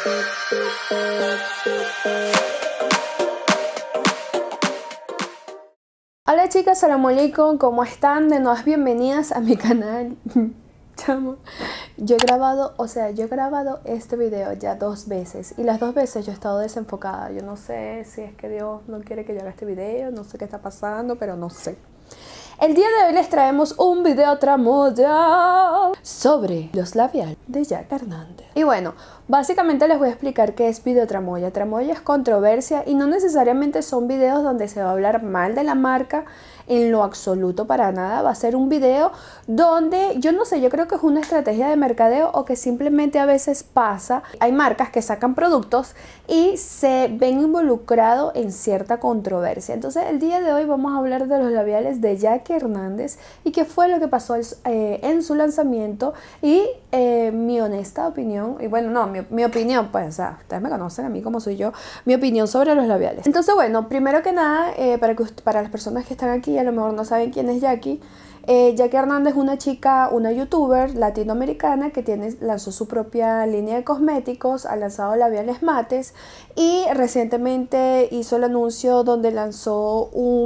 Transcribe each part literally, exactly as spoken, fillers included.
Hola chicas, salam alaikum, ¿cómo están? De nuevas bienvenidas a mi canal. Chamo, yo he grabado, o sea, yo he grabado este video ya dos veces y las dos veces yo he estado desenfocada. Yo no sé si es que Dios no quiere que yo haga este video, no sé qué está pasando, pero no sé. El día de hoy les traemos un video tramoya sobre los labiales de Jack Hernández. Y bueno, básicamente les voy a explicar qué es video tramoya. Tramoya es controversia y no necesariamente son videos donde se va a hablar mal de la marca en lo absoluto, para nada. Va a ser un video donde, yo no sé, yo creo que es una estrategia de mercadeo o que simplemente a veces pasa. Hay marcas que sacan productos y se ven involucrados en cierta controversia. Entonces el día de hoy vamos a hablar de los labiales de Jack Hernández y qué fue lo que pasó eh, en su lanzamiento y eh, mi honesta opinión, y bueno, no, mi, mi opinión, pues, o sea, ustedes me conocen a mí como soy yo, mi opinión sobre los labiales. Entonces, bueno, primero que nada, eh, para, que, para las personas que están aquí, a lo mejor no saben quién es Jackie. Eh, Jackie Hernández es una chica, una youtuber latinoamericana que tiene, lanzó su propia línea de cosméticos, ha lanzado labiales mates y recientemente hizo el anuncio donde lanzó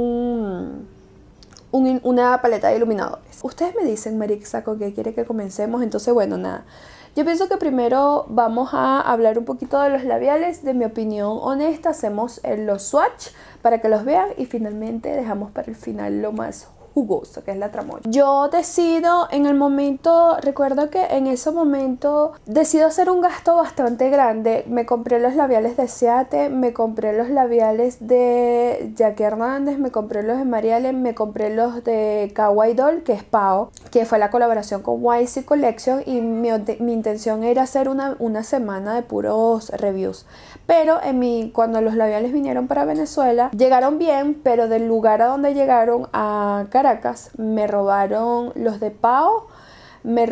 un, un, una paleta de iluminadores. Ustedes me dicen, Marixa, ¿con qué quiere que comencemos? Entonces, bueno, nada. Yo pienso que primero vamos a hablar un poquito de los labiales, de mi opinión honesta, hacemos los swatch para que los vean y finalmente dejamos para el final lo más jugoso, que es la tramoya. Yo decido en el momento, recuerdo que en ese momento decido hacer un gasto bastante grande. Me compré los labiales de Ciate, me compré los labiales de Jackie Hernández, me compré los de Marie Ellen, me compré los de Kawaii Doll, que es Pao, que fue la colaboración con Y C Collection, y mi, mi intención era hacer una, una semana de puros reviews. Pero en mi, cuando los labiales vinieron para Venezuela, llegaron bien, pero del lugar a donde llegaron, a Caracas, me robaron los de Pao, me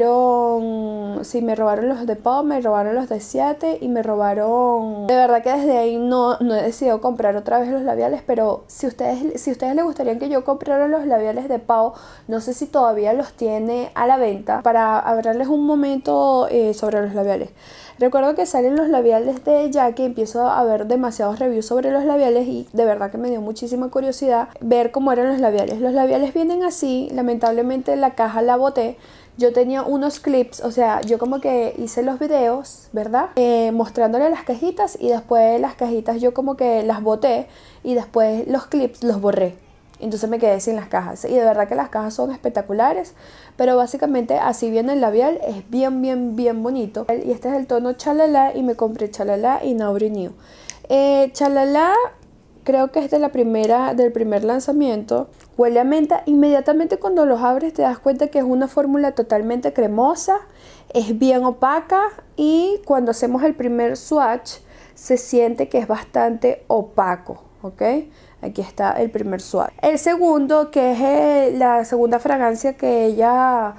robaron, sí, me robaron los de Pao, me robaron los de Ciate y me robaron, de verdad que desde ahí no, no he decidido comprar otra vez los labiales, pero si ustedes, si ustedes les gustaría que yo comprara los labiales de Pao, no sé si todavía los tiene a la venta, para hablarles un momento eh, sobre los labiales. Recuerdo que salen los labiales de Jackie, empiezo a ver demasiados reviews sobre los labiales y de verdad que me dio muchísima curiosidad ver cómo eran los labiales. Los labiales vienen así, lamentablemente la caja la boté. Yo tenía unos clips, o sea, yo como que hice los videos, ¿verdad? Eh, mostrándole las cajitas y después las cajitas yo como que las boté y después los clips los borré. Entonces me quedé sin las cajas. Y de verdad que las cajas son espectaculares. Pero básicamente así viene el labial. Es bien, bien, bien bonito. Y este es el tono Chalala. Y me compré Chalala y Now Renew. Eh, Chalala creo que es de la primera, del primer lanzamiento. Huele a menta. Inmediatamente cuando los abres te das cuenta que es una fórmula totalmente cremosa. Es bien opaca. Y cuando hacemos el primer swatch se siente que es bastante opaco. ¿Ok? Aquí está el primer swatch. El segundo, que es eh, la segunda fragancia que ella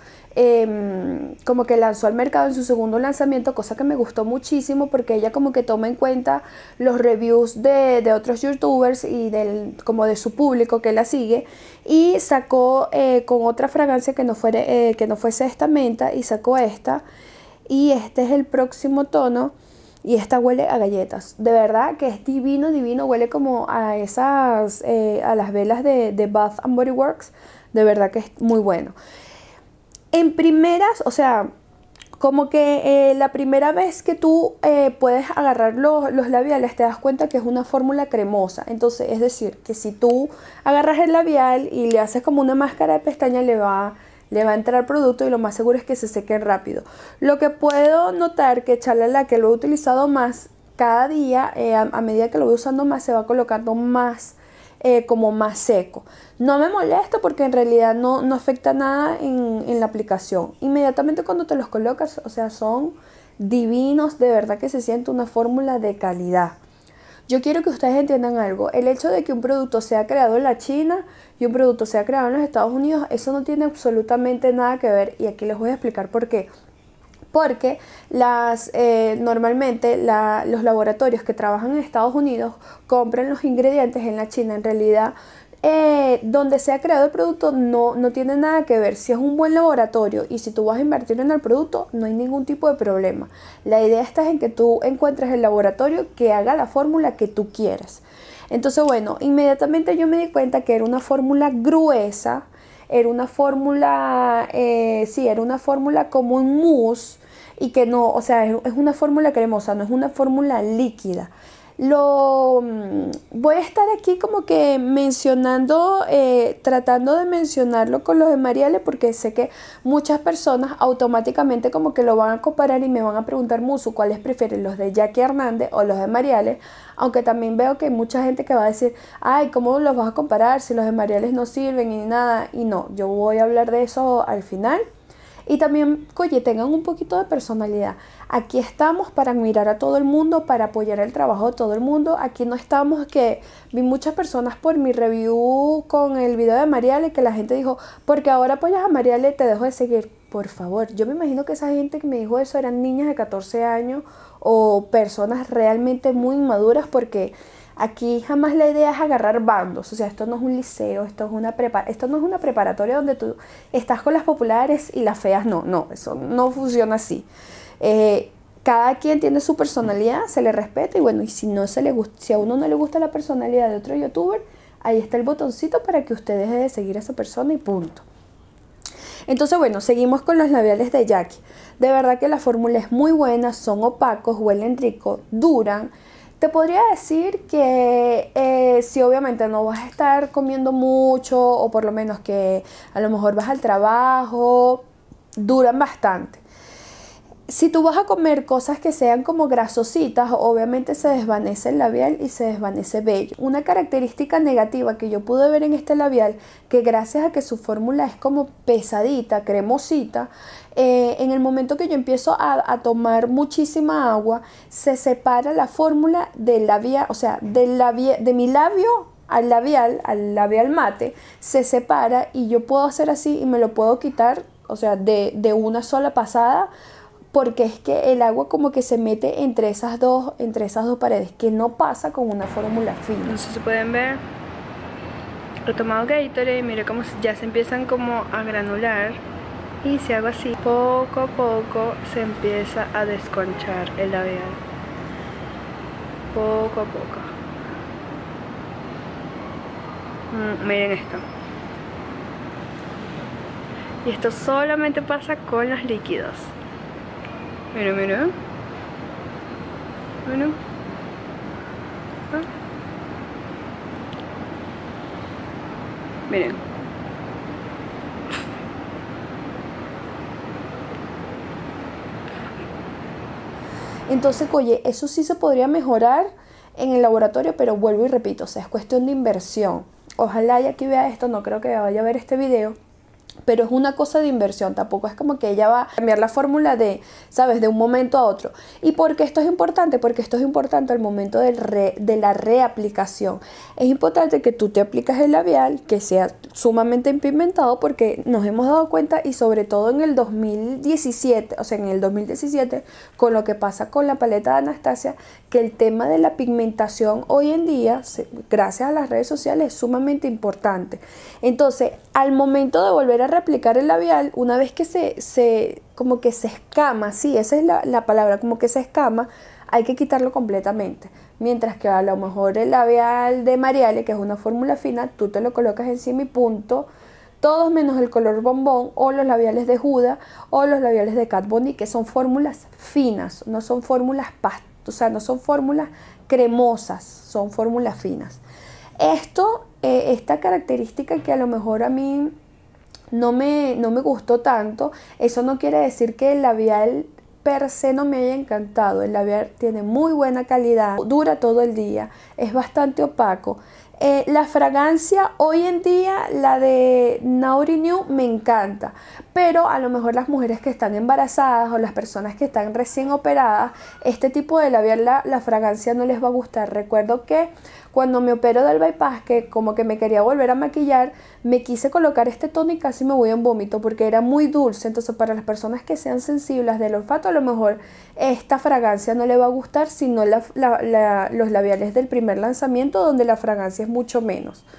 eh, como que lanzó al mercado en su segundo lanzamiento, cosa que me gustó muchísimo porque ella como que toma en cuenta los reviews de, de otros youtubers y del, como de su público que la sigue, y sacó eh, con otra fragancia que no, fuere, eh, que no fuese esta menta, y sacó esta, y este es el próximo tono. Y esta huele a galletas, de verdad que es divino, divino, huele como a esas, eh, a las velas de, de Bath and Body Works, de verdad que es muy bueno. En primeras, o sea, como que eh, la primera vez que tú eh, puedes agarrar los, los labiales te das cuenta que es una fórmula cremosa. Entonces, es decir, que si tú agarras el labial y le haces como una máscara de pestaña, le va... le va a entrar producto y lo más seguro es que se sequen rápido. Lo que puedo notar que Chalala, que lo he utilizado más cada día, eh, a, a medida que lo voy usando más, se va colocando más, eh, como más seco. No me molesta porque en realidad no, no afecta nada en, en la aplicación. Inmediatamente cuando te los colocas, o sea, son divinos, de verdad que se siente una fórmula de calidad. Yo quiero que ustedes entiendan algo. El hecho de que un producto sea creado en la China y un producto sea creado en los Estados Unidos, eso no tiene absolutamente nada que ver. Y aquí les voy a explicar por qué. Porque las, eh, normalmente la, los laboratorios que trabajan en Estados Unidos compran los ingredientes en la China. En realidad eh, donde se ha creado el producto no, no tiene nada que ver. Si es un buen laboratorio y si tú vas a invertir en el producto, no hay ningún tipo de problema. La idea está en que tú encuentres el laboratorio que haga la fórmula que tú quieras. Entonces, bueno, inmediatamente yo me di cuenta que era una fórmula gruesa, era una fórmula, eh, sí, era una fórmula como un mousse y que no, o sea, es, es una fórmula cremosa, no es una fórmula líquida. Lo voy a estar aquí como que mencionando, eh, tratando de mencionarlo con los de Mariale, porque sé que muchas personas automáticamente como que lo van a comparar y me van a preguntar, Musu, ¿cuáles prefieren, los de Jackie Hernández o los de Mariale? Aunque también veo que hay mucha gente que va a decir, ay, ¿cómo los vas a comparar si los de Mariale no sirven y nada? Y no, yo voy a hablar de eso al final. Y también, oye, tengan un poquito de personalidad. Aquí estamos para admirar a todo el mundo, para apoyar el trabajo de todo el mundo. Aquí no estamos que vi muchas personas por mi review con el video de Mariale que la gente dijo, porque ahora apoyas a Mariale te dejo de seguir. Por favor, yo me imagino que esa gente que me dijo eso eran niñas de catorce años o personas realmente muy inmaduras, porque aquí jamás la idea es agarrar bandos. O sea, esto no es un liceo, esto, es una prepa esto no es una preparatoria donde tú estás con las populares y las feas no. No, eso no funciona así. Eh, cada quien tiene su personalidad, se le respeta y bueno, y si, no se le gusta, si a uno no le gusta la personalidad de otro youtuber, ahí está el botoncito para que usted deje de seguir a esa persona y punto. Entonces, bueno, seguimos con los labiales de Jackie. De verdad que la fórmula es muy buena, son opacos, huelen rico, duran. Te podría decir que eh, si obviamente no vas a estar comiendo mucho o por lo menos que a lo mejor vas al trabajo, duran bastante. Si tú vas a comer cosas que sean como grasositas, obviamente se desvanece el labial y se desvanece bello. Una característica negativa que yo pude ver en este labial, que gracias a que su fórmula es como pesadita, cremosita, eh, en el momento que yo empiezo a, a tomar muchísima agua, se separa la fórmula del labial, o sea, del labia, de mi labio al labial, al labial mate, se separa y yo puedo hacer así y me lo puedo quitar, o sea, de, de una sola pasada, porque es que el agua como que se mete entre esas dos, entre esas dos paredes, que no pasa con una fórmula fina. Entonces se pueden ver, he tomado Gatorade y mire cómo ya se empiezan como a granular, y si hago así, poco a poco se empieza a desconchar el labial, poco a poco. Mm, miren esto. Y esto solamente pasa con los líquidos. Mira, mira. Mira. ¿Ah? Miren. Entonces, oye, eso sí se podría mejorar en el laboratorio, pero vuelvo y repito, o sea, es cuestión de inversión. Ojalá y aquí vea esto, no creo que vaya a ver este video, pero es una cosa de inversión, tampoco es como que ella va a cambiar la fórmula de, ¿sabes?, de un momento a otro. ¿Y por qué esto es importante? Porque esto es importante al momento del re, de la reaplicación. Es importante que tú te aplicas el labial, que sea sumamente pigmentado, porque nos hemos dado cuenta, y sobre todo en el dos mil diecisiete, o sea, en el dos mil diecisiete, con lo que pasa con la paleta de Anastasia, que el tema de la pigmentación hoy en día, gracias a las redes sociales, es sumamente importante. Entonces, al momento de volver a reaplicar el labial, una vez que se, se como que se escama, sí, esa es la, la palabra, como que se escama, hay que quitarlo completamente. Mientras que a lo mejor el labial de Mariale, que es una fórmula fina, tú te lo colocas encima y punto, todos menos el color bombón, o los labiales de Huda, o los labiales de Kat Von D, que son fórmulas finas, no son fórmulas pastas, o sea, no son fórmulas cremosas, son fórmulas finas. Esto, eh, esta característica que a lo mejor a mí no me, no me gustó tanto, eso no quiere decir que el labial per se no me haya encantado. El labial tiene muy buena calidad, dura todo el día, es bastante opaco. Eh, la fragancia hoy en día, la de Naughty New, me encanta, pero a lo mejor las mujeres que están embarazadas o las personas que están recién operadas, este tipo de labial, la, la fragancia no les va a gustar. Recuerdo que cuando me opero del bypass, que como que me quería volver a maquillar, me quise colocar este tono y casi me voy en vómito porque era muy dulce. Entonces, para las personas que sean sensibles del olfato, a lo mejor esta fragancia no le va a gustar, sino la, la, la, los labiales del primer lanzamiento, donde la fragancia es mucho menos.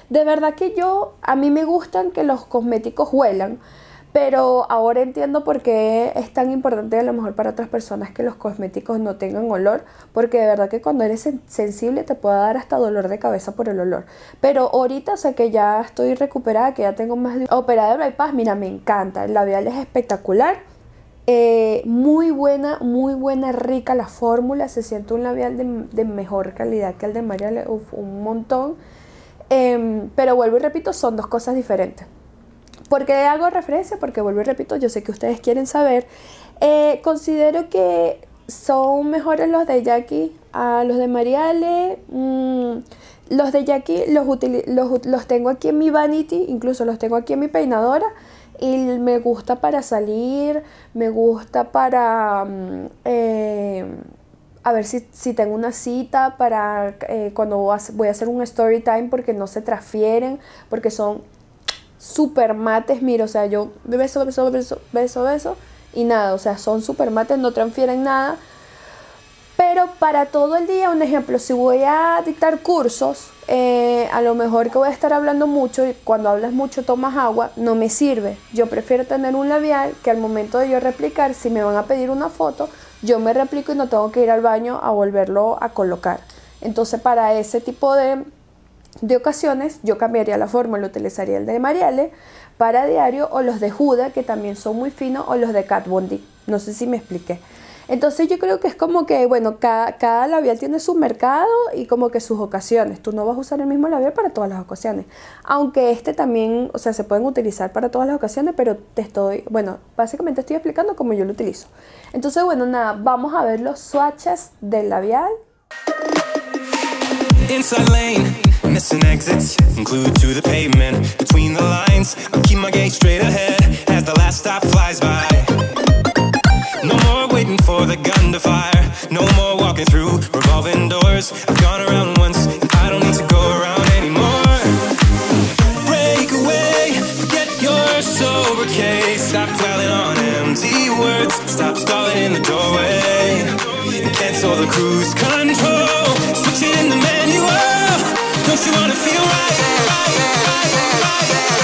De verdad que yo, a mí me gustan que los cosméticos huelan, pero ahora entiendo por qué es tan importante a lo mejor para otras personas que los cosméticos no tengan olor, porque de verdad que cuando eres sen- sensible te puede dar hasta dolor de cabeza por el olor. Pero ahorita, o sea que ya estoy recuperada, que ya tengo más de operada de bypass, mira, me encanta, el labial es espectacular. Eh, muy buena, muy buena, rica la fórmula, se siente un labial de, de mejor calidad que el de Mariale, uf, un montón. Eh, pero vuelvo y repito, son dos cosas diferentes. ¿Por qué hago referencia? Porque vuelvo y repito, yo sé que ustedes quieren saber. Eh, considero que son mejores los de Jackie a los de Mariale. Mm, los de Jackie los, los, los tengo aquí en mi vanity, incluso los tengo aquí en mi peinadora. Y me gusta para salir, me gusta para... Mm, eh, a ver si, si tengo una cita para eh, cuando voy a hacer un story time, porque no se transfieren, porque son super mates, mira, o sea, yo beso, beso, beso, beso, beso y nada, o sea, son super mates, no transfieren nada. Pero para todo el día, un ejemplo, si voy a dictar cursos, eh, a lo mejor que voy a estar hablando mucho y cuando hablas mucho tomas agua, no me sirve. Yo prefiero tener un labial que al momento de yo replicar, si me van a pedir una foto, yo me replico y no tengo que ir al baño a volverlo a colocar. Entonces, para ese tipo de... de ocasiones yo cambiaría la fórmula, utilizaría el de Mariale para diario, o los de Huda, que también son muy finos, o los de Kat Von D. No sé si me expliqué. Entonces yo creo que es como que, bueno, cada, cada labial tiene su mercado y como que sus ocasiones. Tú no vas a usar el mismo labial para todas las ocasiones. Aunque este también, o sea, se pueden utilizar para todas las ocasiones, pero te estoy, bueno, básicamente estoy explicando cómo yo lo utilizo. Entonces, bueno, nada, vamos a ver los swatches del labial. Inside lane, missing exits, glued to the pavement. Between the lines, I'll keep my gaze straight ahead as the last stop flies by. No more waiting for the gun to fire. No more walking through revolving doors. I've gone around once, and I don't need to go around anymore. Break away, forget your sober case. Stop dwelling on empty words. Stop stalling in the doorway and cancel the cruise control. Switch it in the manual. Don't you wanna feel right? right, right, right, right.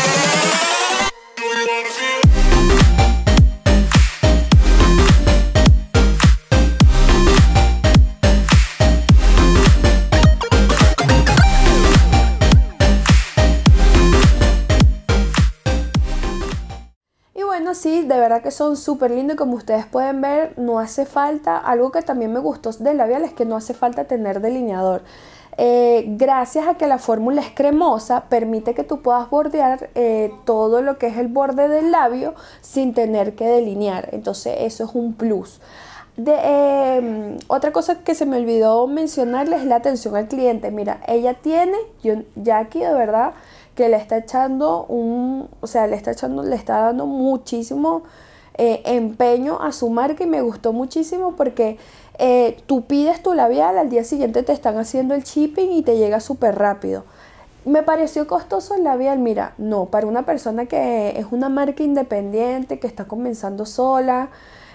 Sí, de verdad que son súper lindos y como ustedes pueden ver, no hace falta, algo que también me gustó del labial es que no hace falta tener delineador. Eh, gracias a que la fórmula es cremosa, permite que tú puedas bordear eh, todo lo que es el borde del labio sin tener que delinear, entonces eso es un plus. De, eh, otra cosa que se me olvidó mencionarles es la atención al cliente. Mira, ella tiene, yo, Jackie de verdad que le está echando un, o sea, le está echando, le está dando muchísimo eh, empeño a su marca y me gustó muchísimo porque eh, tú pides tu labial, al día siguiente te están haciendo el shipping y te llega súper rápido. Me pareció costoso el labial, mira, no, para una persona que es una marca independiente, que está comenzando sola,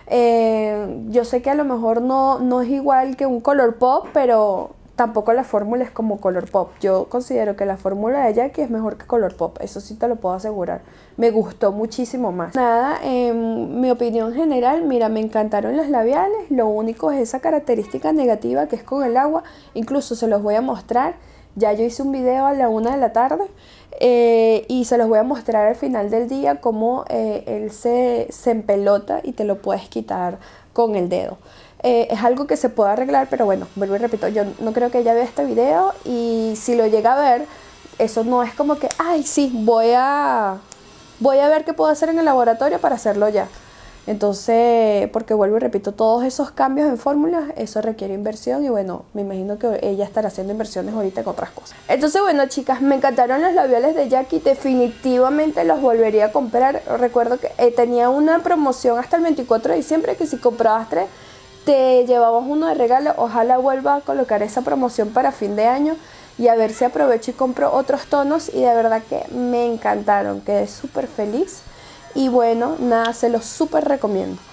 eh, yo sé que a lo mejor no, no es igual que un Colourpop, pero tampoco la fórmula es como Colourpop. Yo considero que la fórmula de Jackie es mejor que Colourpop, eso sí te lo puedo asegurar. Me gustó muchísimo más. Nada, en mi opinión general, mira, me encantaron los labiales. Lo único es esa característica negativa que es con el agua. Incluso se los voy a mostrar. Ya yo hice un video a la una de la tarde eh, y se los voy a mostrar al final del día cómo eh, él se, se empelota y te lo puedes quitar con el dedo. Eh, es algo que se puede arreglar, pero bueno, vuelvo y repito, yo no creo que ella vea este video y si lo llega a ver, eso no es como que, ay, sí, voy a, voy a ver qué puedo hacer en el laboratorio para hacerlo ya. Entonces, porque vuelvo y repito, todos esos cambios en fórmulas, eso requiere inversión y bueno, me imagino que ella estará haciendo inversiones ahorita con otras cosas. Entonces, bueno, chicas, me encantaron los labiales de Jackie, definitivamente los volvería a comprar. Recuerdo que eh, tenía una promoción hasta el veinticuatro de diciembre que si comprabas tres, te llevabas uno de regalo. Ojalá vuelva a colocar esa promoción para fin de año y a ver si aprovecho y compro otros tonos y de verdad que me encantaron, quedé súper feliz y bueno, nada, se los súper recomiendo.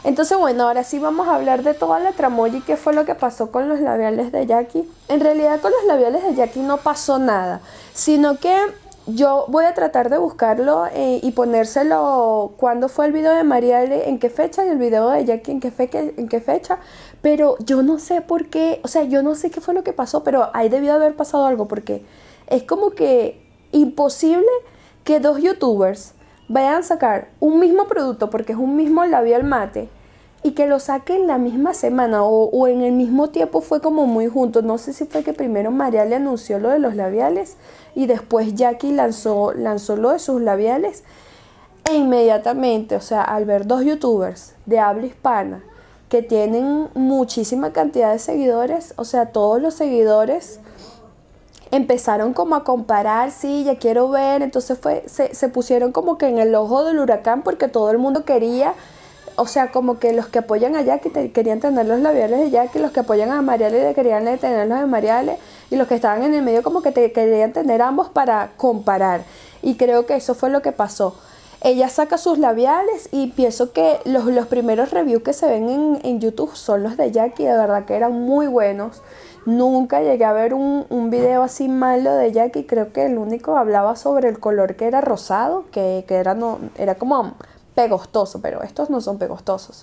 Entonces bueno, ahora sí vamos a hablar de toda la tramoya y qué fue lo que pasó con los labiales de Jackie. En realidad con los labiales de Jackie no pasó nada, sino que yo voy a tratar de buscarlo eh, y ponérselo cuándo fue el video de Mariale, en qué fecha, y el video de Jackie en qué, fe en qué fecha. Pero yo no sé por qué, o sea, yo no sé qué fue lo que pasó, pero ahí debió haber pasado algo, porque es como que imposible que dos youtubers vayan a sacar un mismo producto, porque es un mismo labial mate, y que lo saquen la misma semana o, o en el mismo tiempo. Fue como muy juntos. No sé si fue que primero Mariale anunció lo de los labiales y después Jackie lanzó, lanzó lo de sus labiales. E inmediatamente, o sea, al ver dos youtubers de habla hispana que tienen muchísima cantidad de seguidores, o sea, todos los seguidores empezaron como a comparar, sí, ya quiero ver. Entonces fue, se, se pusieron como que en el ojo del huracán, porque todo el mundo quería, o sea, como que los que apoyan a Jackie te, querían tener los labiales de Jackie, los que apoyan a Mariale querían tener los de Mariale, y los que estaban en el medio como que te, querían tener ambos para comparar. Y creo que eso fue lo que pasó. Ella saca sus labiales y pienso que los, los primeros reviews que se ven en, en YouTube son los de Jackie. De verdad que eran muy buenos. Nunca llegué a ver un, un video así malo de Jackie. Creo que el único hablaba sobre el color que era rosado, que, que era, no, era como pegostoso, pero estos no son pegostosos.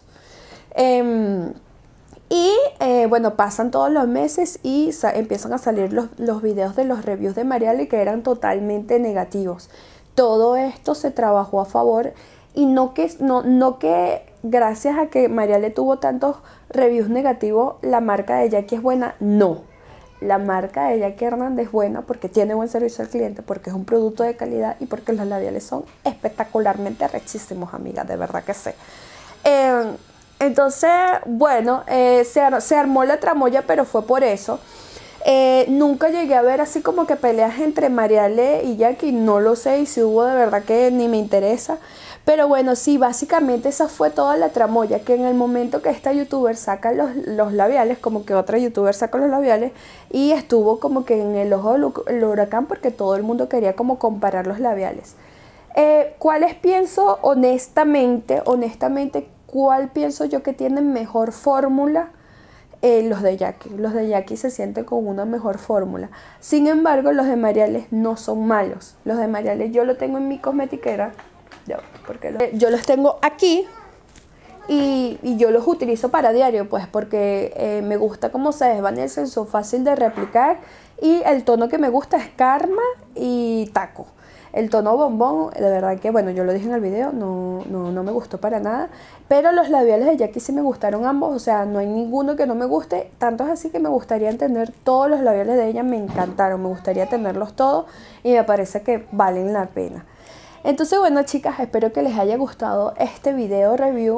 Eh, y eh, bueno, pasan todos los meses y empiezan a salir los, los videos de los reviews de Mariale, que eran totalmente negativos. Todo esto se trabajó a favor, y no que, no, no que gracias a que Mariale tuvo tantos reviews negativos, la marca de Jackie es buena. No, la marca de Jackie Hernández es buena porque tiene buen servicio al cliente, porque es un producto de calidad y porque los labiales son espectacularmente rechísimos, amigas, de verdad que sí. Eh, entonces, bueno, eh, se, ar se armó la tramoya, pero fue por eso. Eh, nunca llegué a ver así como que peleas entre Mariale y Jackie, no lo sé, y si hubo, de verdad que ni me interesa. Pero bueno, sí, básicamente esa fue toda la tramoya, que en el momento que esta youtuber saca los, los labiales, como que otra youtuber saca los labiales, y estuvo como que en el ojo del huracán porque todo el mundo quería como comparar los labiales. Eh, ¿Cuáles pienso honestamente, honestamente, cuál pienso yo que tienen mejor fórmula? Eh, los de Jackie. Los de Jackie se sienten con una mejor fórmula. Sin embargo, los de Mariale no son malos. Los de Mariale yo lo tengo en mi cosmetiquera. Yo, porque lo, yo los tengo aquí y, y yo los utilizo para diario, pues porque eh, me gusta cómo se desvanecen, son fácil de replicar, y el tono que me gusta es Karma y Taco. El tono bombón, de verdad que, bueno, yo lo dije en el video, no, no, no me gustó para nada. Pero los labiales de Jackie sí me gustaron ambos, o sea, no hay ninguno que no me guste. Tanto es así que me gustaría tener todos los labiales de ella, me encantaron, me gustaría tenerlos todos y me parece que valen la pena. Entonces, bueno, chicas, espero que les haya gustado este video review.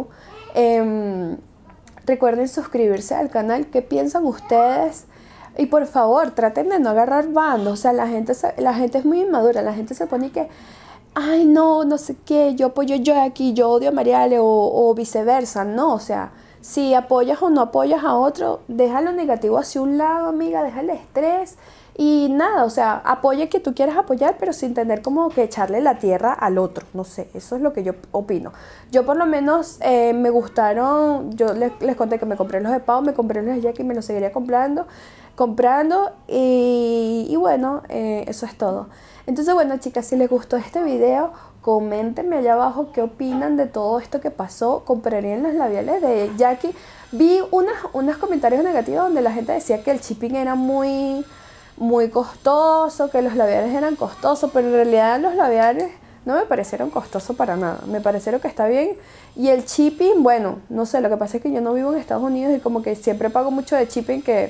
Eh, recuerden suscribirse al canal. ¿Qué piensan ustedes? Y por favor, traten de no agarrar bandos. O sea, la gente, la gente es muy inmadura. La gente se pone que, ay, no, no sé qué, yo apoyo a Jackie, yo odio a Mariale, o, o viceversa. No, o sea, si apoyas o no apoyas a otro, deja lo negativo hacia un lado, amiga, deja el estrés. Y nada, o sea, apoya que tú quieras apoyar, pero sin tener como que echarle la tierra al otro. No sé, eso es lo que yo opino. Yo por lo menos eh, me gustaron, yo les, les conté que me compré los de Pau, me compré los de Jackie y me los seguiría comprando. comprando y, y bueno, eh, eso es todo. Entonces, bueno, chicas, si les gustó este video, coméntenme allá abajo qué opinan de todo esto que pasó. ¿Comprarían los labiales de Jackie? Vi unas, unos comentarios negativos donde la gente decía que el shipping era muy, muy costoso, que los labiales eran costosos, pero en realidad los labiales no me parecieron costosos para nada. Me parecieron que está bien. Y el shipping, bueno, no sé, lo que pasa es que yo no vivo en Estados Unidos y como que siempre pago mucho de shipping que...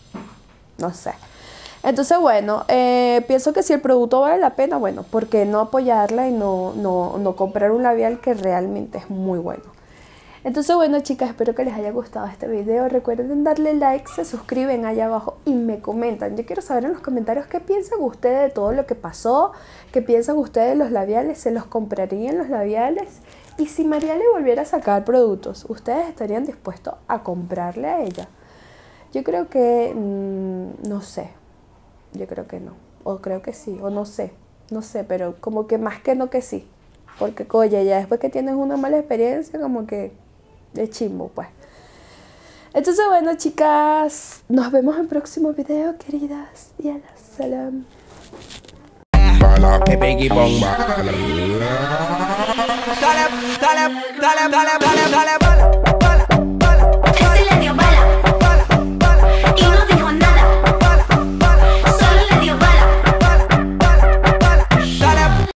no sé. Entonces, bueno, eh, pienso que si el producto vale la pena, bueno, ¿por qué no apoyarla y no, no, no comprar un labial que realmente es muy bueno? Entonces, bueno, chicas, espero que les haya gustado este video. Recuerden darle like, se suscriben allá abajo y me comentan. Yo quiero saber en los comentarios qué piensan ustedes de todo lo que pasó, qué piensan ustedes de los labiales, ¿se los comprarían los labiales? Y si Mariale volviera a sacar productos, ¿ustedes estarían dispuestos a comprarle a ella? Yo creo que, mmm, no sé, yo creo que no, o creo que sí, o no sé, no sé, pero como que más que no que sí, porque oye, ya después que tienes una mala experiencia, como que, de chimbo, pues. Entonces, bueno, chicas, nos vemos en el próximo video, queridas. Y a la salam. Dale, dale, dale, dale, dale, dale.